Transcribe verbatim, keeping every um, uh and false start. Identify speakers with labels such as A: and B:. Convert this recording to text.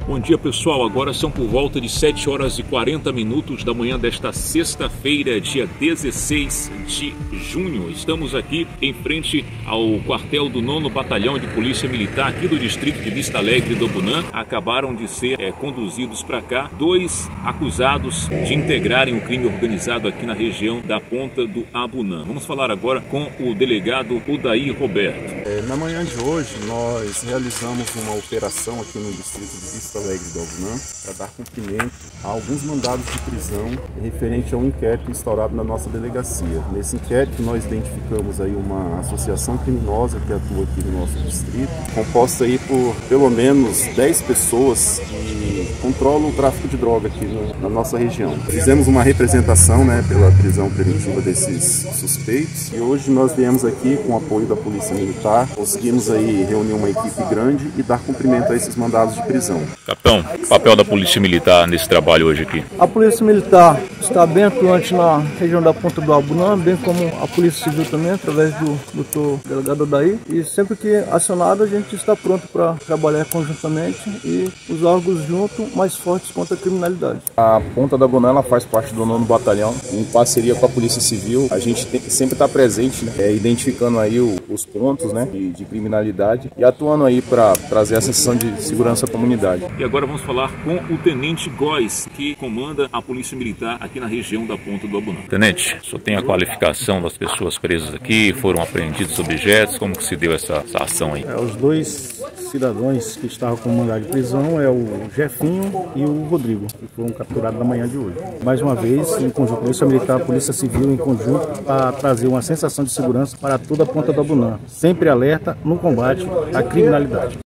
A: Bom dia, pessoal, agora são por volta de sete horas e quarenta minutos da manhã desta sexta-feira, dia dezesseis de junho. Estamos aqui em frente ao quartel do nono Batalhão de Polícia Militar aqui do distrito de Vista Alegre do Abunã. Acabaram de ser é, conduzidos para cá dois acusados de integrarem o crime organizado aqui na região da Ponta do Abunã. Vamos falar agora com o delegado Odair Roberto.
B: É, na manhã de hoje nós realizamos uma operação aqui no distrito de Vista Alegre do Abunã para dar cumprimento a alguns mandados de prisão referente ao inquérito instaurado na nossa delegacia. Nesse inquérito nós identificamos aí uma associação criminosa que atua aqui no nosso distrito, composta aí por pelo menos dez pessoas que controlam o tráfico de droga aqui no, na nossa região. Fizemos uma representação, né, pela prisão preventiva desses suspeitos e hoje nós viemos aqui com o apoio da Polícia Militar, conseguimos aí reunir uma equipe grande e dar cumprimento a esses mandados de prisão.
A: Capitão, papel da Polícia Militar nesse trabalho hoje aqui?
C: A Polícia Militar está bem atuante na região da Ponta do Abunã, bem como a Polícia Civil também, através do doutor delegado Odair. E sempre que acionado, a gente está pronto para trabalhar conjuntamente e os órgãos juntos mais fortes contra a criminalidade.
D: A Ponta do Abunã ela faz parte do nono Batalhão, em parceria com a Polícia Civil. A gente tem que sempre estar presente, né, é, identificando aí o, os pontos, né, de, de criminalidade e atuando aí para trazer essa sessão de segurança à comunidade.
A: E agora vamos falar com o Tenente Góes, que comanda a Polícia Militar aqui na região da Ponta do Abunã. Tenente, o senhor tem a qualificação das pessoas presas aqui, foram apreendidos objetos, como que se deu essa, essa ação aí?
E: É, os dois cidadãos que estavam com mandado de prisão é o Jefinho e o Rodrigo, que foram capturados na manhã de hoje. Mais uma vez, em conjunto, Polícia Militar, Polícia Civil, em conjunto, para trazer uma sensação de segurança para toda a Ponta do Abunã, sempre alerta no combate à criminalidade.